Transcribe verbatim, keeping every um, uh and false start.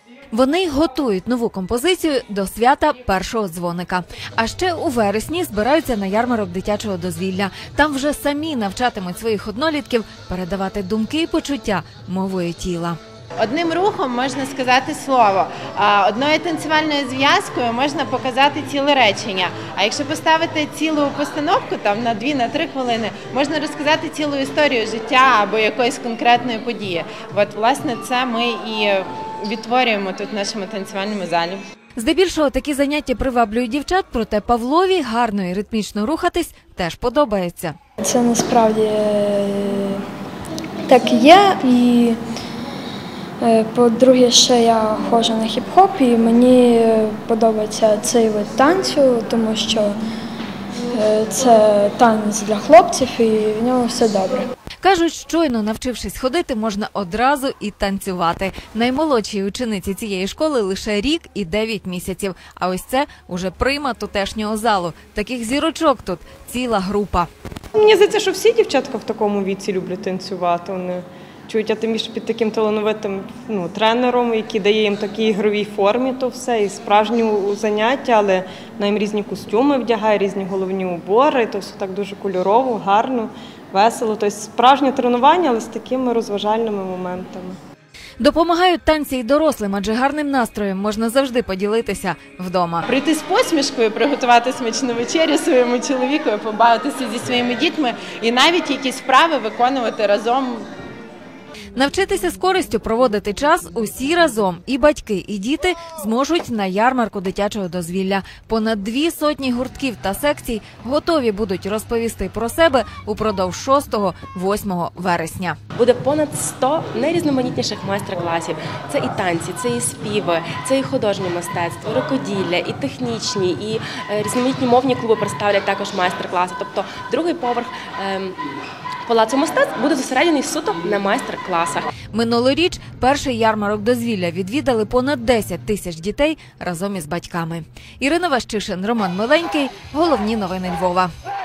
Вони готують нову композицію до свята першого дзвоника. А ще у вересні збираються на ярмарок дитячого дозвілля. Там вже самі навчатимуть своїх однолітків передавати думки і почуття мовою тіла. Одним рухом можна сказати слово, а одною танцювальною зв'язкою можна показати ціле речення. А якщо поставити цілу постановку там на дві, на три хвилини, можна розказати цілу історію життя або якоїсь конкретної події. От, власне, це ми і відтворюємо тут в нашому танцювальному залі. Здебільшого такі заняття приваблюють дівчат, проте Павлові гарно і ритмічно рухатись теж подобається. Це насправді так є. І по-друге, ще я ходжу на хіп-хоп, і мені подобається цей вид танцю, тому що це танець для хлопців і в ньому все добре. Кажуть, щойно навчившись ходити, можна одразу і танцювати. Наймолодшій учениці цієї школи лише рік і дев'ять місяців. А ось це уже прима тутешнього залу. Таких зірочок тут ціла група. Мені здається, що всі дівчатка в такому віці люблять танцювати. Вони чують, а тим більше під таким талановитим ну, тренером, який дає їм такій ігровій формі то все, і справжні заняття, але на їм різні костюми вдягає, різні головні убори, то все так дуже кольорово, гарно, весело. Тобто справжнє тренування, але з такими розважальними моментами. Допомагають танці й дорослим, адже гарним настроєм можна завжди поділитися вдома. Прийти з посмішкою, приготувати смачну вечерю своєму чоловіку, побавитися зі своїми дітьми і навіть якісь вправи виконувати разом. Навчитися з користю проводити час усі разом – і батьки, і діти зможуть на ярмарку дитячого дозвілля. Понад дві сотні гуртків та секцій готові будуть розповісти про себе упродовж шостого-восьмого вересня. Буде понад сто найрізноманітніших майстер-класів. Це і танці, це і співи, це і художнє мистецтво, рукоділля, і технічні, і різноманітні мовні клуби представлять також майстер-класи. Тобто другий поверх ем, Палацу мистецтв буде зосереджений суто на майстер-класах. Минулоріч перший ярмарок дозвілля відвідали понад десять тисяч дітей разом із батьками. Ірина Ващишин, Роман Миленький. Головні новини Львова.